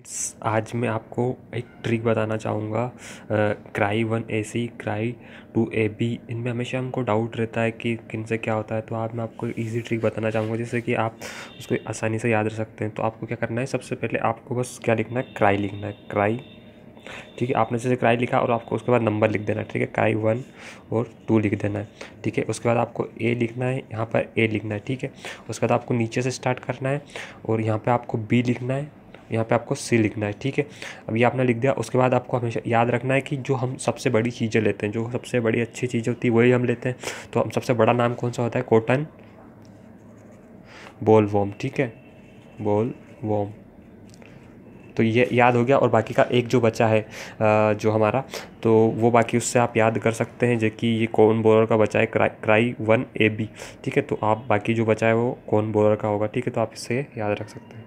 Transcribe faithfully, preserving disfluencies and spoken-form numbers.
आज मैं आपको एक ट्रिक बताना चाहूँगा। Cry one A C, cry two A B, इनमें हमेशा हमको डाउट रहता है कि किन से क्या होता है। तो आज मैं आपको इजी ट्रिक बताना चाहूँगा जिससे कि आप उसको आसानी से याद रख सकते हैं। तो आपको क्या करना है, सबसे पहले आपको बस क्या लिखना है, क्राई लिखना है, क्राई। ठीक है, आपने जैसे क्राई लिखा और आपको उसके बाद नंबर लिख देना है। ठीक है, क्राई वन और टू लिख देना है। ठीक है, उसके बाद आपको ए लिखना है, यहाँ पर ए लिखना है। ठीक है, उसके बाद आपको नीचे से स्टार्ट करना है और यहाँ पे आपको बी लिखना है, यहाँ पे आपको सी लिखना है। ठीक है, अब ये आपने लिख दिया। उसके बाद आपको हमेशा याद रखना है कि जो हम सबसे बड़ी चीज़ें लेते हैं, जो सबसे बड़ी अच्छी चीज़ होती है वही हम लेते हैं। तो हम सबसे बड़ा नाम कौन सा होता है, कॉटन बॉल वॉर्म। ठीक है, बॉल वॉर्म। तो ये याद हो गया। और बाकी का एक जो बचा है जो हमारा, तो वो बाकी उससे आप याद कर सकते हैं जो कि ये कौन बॉलर का बचा है, cry cry one A B. ठीक है, तो आप बाकी जो बचा है वो कौन बॉलर का होगा। ठीक है, तो आप इससे याद रख सकते हैं।